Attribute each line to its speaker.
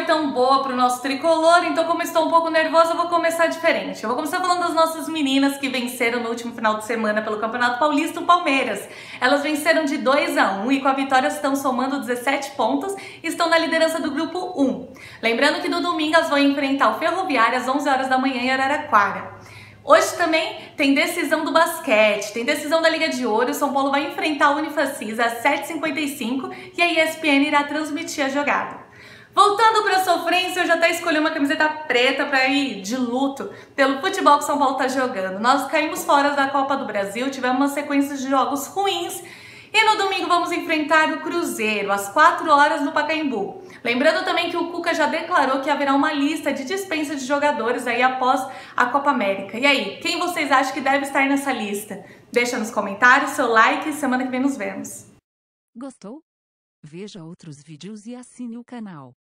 Speaker 1: tão boa pro nosso tricolor, então como estou um pouco nervosa, eu vou começar diferente. Eu vou começar falando das nossas meninas que venceram no último final de semana pelo Campeonato Paulista, o Palmeiras. Elas venceram de 2-1 e com a vitória estão somando 17 pontos e estão na liderança do grupo 1. Lembrando que no domingo elas vão enfrentar o Ferroviário às 11 horas da manhã em Araraquara. Hoje também tem decisão do basquete, tem decisão da Liga de Ouro, o São Paulo vai enfrentar o Unifacisa às 7h55 e a ESPN irá transmitir a jogada. Voltando para a sofrência, eu já até escolhi uma camiseta preta para ir de luto pelo futebol que o São Paulo está jogando. Nós caímos fora da Copa do Brasil, tivemos uma sequência de jogos ruins e no domingo vamos enfrentar o Cruzeiro às 4 horas no Pacaembu. Lembrando também que o Cuca já declarou que haverá uma lista de dispensa de jogadores aí após a Copa América. E aí, quem vocês acham que deve estar nessa lista? Deixa nos comentários seu like e semana que vem nos vemos.
Speaker 2: Gostou? Veja outros vídeos e assine o canal.